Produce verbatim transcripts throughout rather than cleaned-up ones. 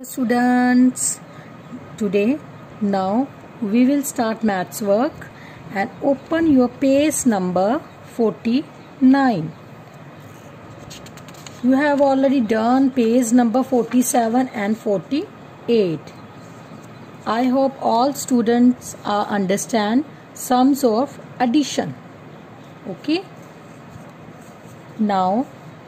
Students, today now we will start maths work and open your page number forty-nine. You have already done page number forty-seven and forty-eight. I hope all students uh, understand sums of addition. Okay. Now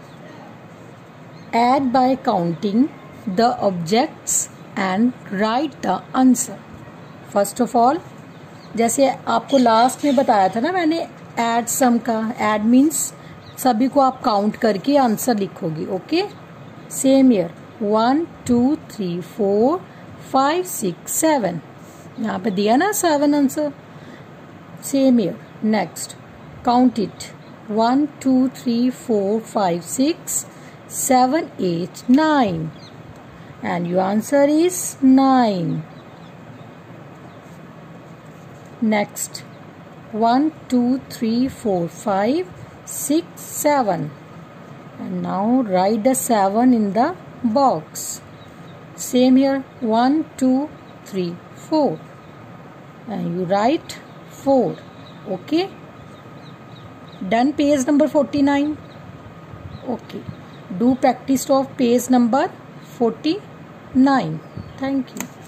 add by counting the objects and write the answer. First of all, जैसे आपको last में बताया था ना मैंने add sum का, add means सभी को आप काउंट करके आंसर लिखोगे. Okay, same year one two three four five six seven, यहाँ पे दिया ना seven answer. Same year. Next count it one two three four five six seven, eight, nine, and your answer is nine. Next, one, two, three, four, five, six, seven, and now write the seven in the box. Same here, one, two, three, four, and you write four. Okay. Done page number forty-nine. Okay. Do practice of page number forty-nine. Thank you.